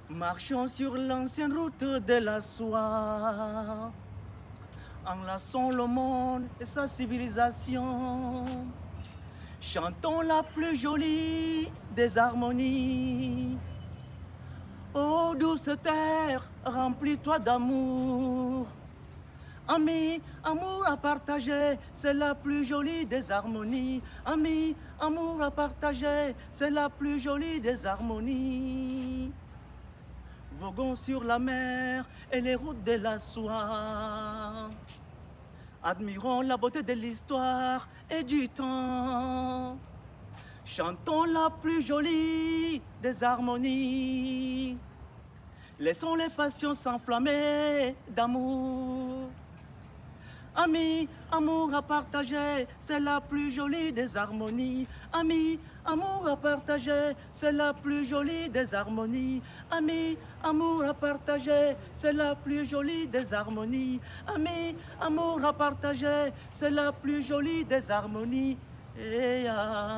Marchons sur l'ancienne route de la soie, enlaçons le monde et sa civilisation. Chantons la plus jolie des harmonies. Ô douce terre, remplis-toi d'amour. Ami, amour à partager, c'est la plus jolie des harmonies. Ami, amour à partager, c'est la plus jolie des harmonies. Voguons sur la mer et les routes de la soie. Admirons la beauté de l'histoire et du temps. Chantons la plus jolie des harmonies. Laissons les passions s'enflammer d'amour. Ami, amour à partager, c'est la plus jolie des harmonies. Ami, amour à partager, c'est la plus jolie des harmonies. Ami, amour à partager, c'est la plus jolie des harmonies. Ami, amour à partager, c'est la plus jolie des harmonies. Et